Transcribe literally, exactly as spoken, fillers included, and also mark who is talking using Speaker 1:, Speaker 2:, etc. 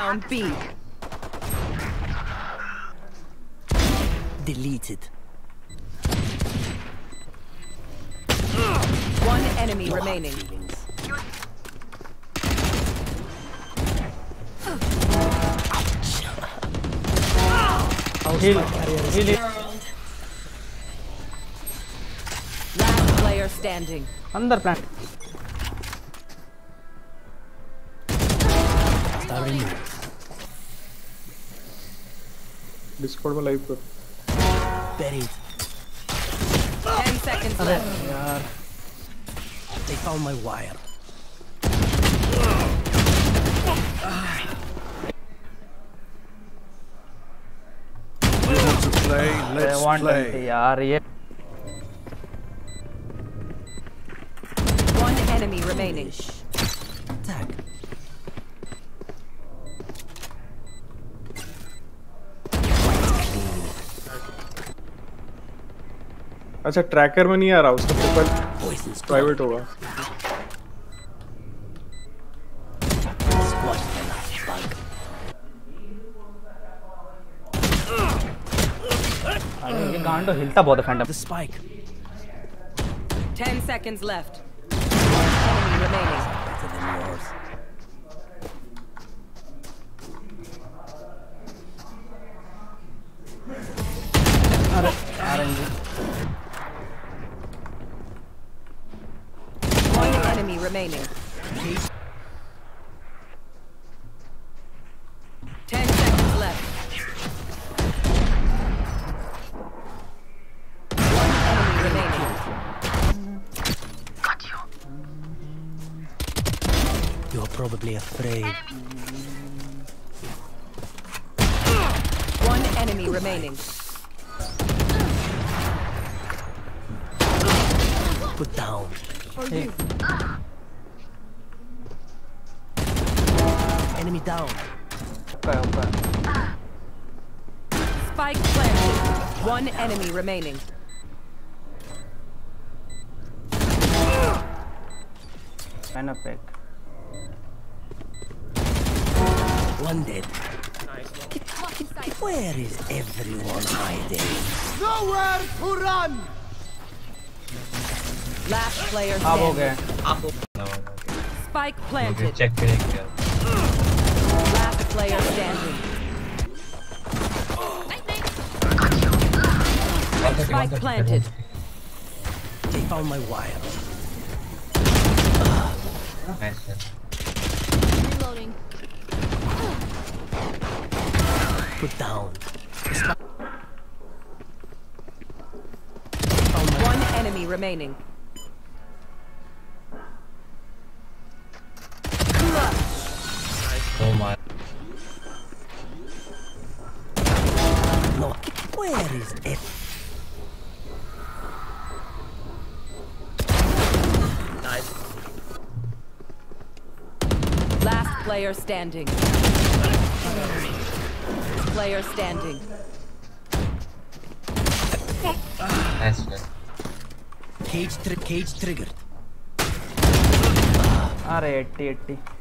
Speaker 1: down B.
Speaker 2: Deleted.
Speaker 1: One enemy no remaining.
Speaker 2: Heal. Heal.
Speaker 1: Last player standing.
Speaker 2: Under plant.
Speaker 3: Discord में live कर.
Speaker 2: Buried.
Speaker 1: Ten seconds left.
Speaker 2: यार. They found my wire.
Speaker 4: To play, let's play.
Speaker 2: यार ये.
Speaker 1: One enemy remaining.
Speaker 2: Tag.
Speaker 3: अच्छा tracker में नहीं आ रहा उसका प्रोफाइल प्राइवेट होगा.
Speaker 2: अरे ये गांडो हिलता बहुत है phantom. The spike.
Speaker 1: Ten seconds left. One enemy remaining.
Speaker 2: Better than yours. अरे अरे
Speaker 1: One enemy remaining. Ten seconds left. One enemy remaining.
Speaker 2: Got you. You're probably afraid.
Speaker 1: One enemy remaining.
Speaker 2: Put down. Hey. Enemy down. Okay, okay.
Speaker 1: Spike planted. One enemy remaining.
Speaker 2: Kind of pick. One dead.
Speaker 5: Nice.
Speaker 2: Where is everyone hiding?
Speaker 4: Nowhere to run.
Speaker 1: Last player
Speaker 2: आप हो
Speaker 1: standing.
Speaker 2: गए.
Speaker 1: Spike planted.
Speaker 5: Check करेंगे.
Speaker 1: Last player standing. Spike planted.
Speaker 2: They found my wire.
Speaker 5: Nice.
Speaker 6: Reloading.
Speaker 2: Put down.
Speaker 1: One enemy remaining.
Speaker 5: Oh my.
Speaker 2: No. Where is it?
Speaker 5: Nice.
Speaker 1: Last player standing. Player standing.
Speaker 5: Nice.
Speaker 2: Cage, tri cage triggered. अरे eighty eighty.